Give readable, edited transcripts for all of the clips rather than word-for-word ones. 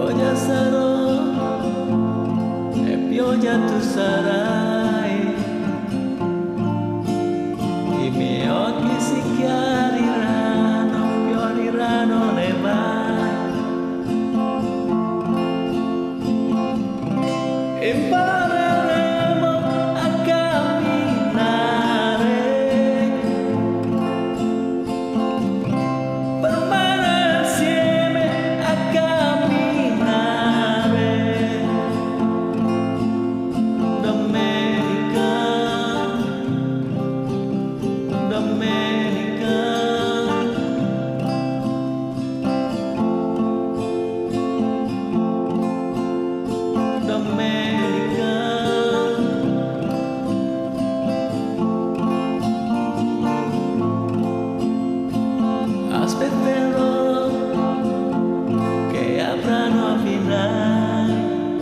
pioggia sarò e pioggia tu sarai. I miei occhi si chiariranno, fioriranno nei mari. Impareremo a camminare, permanere insieme a camminare. Domenica, domenica, domenica. Aspetterò che avranno a finire.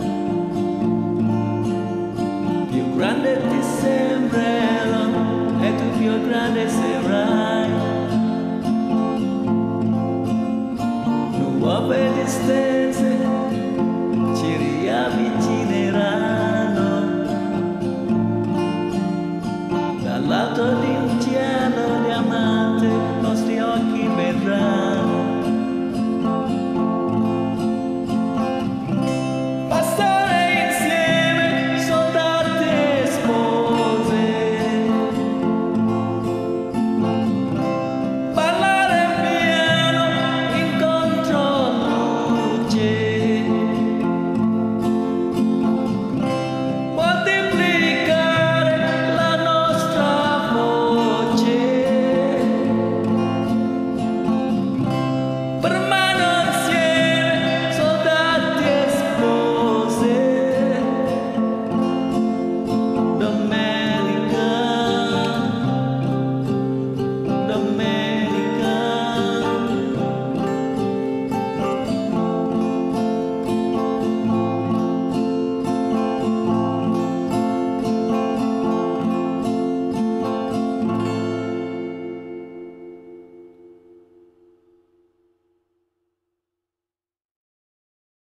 Più grande ti sembrerò e tu più grande sarai. Nuove stelle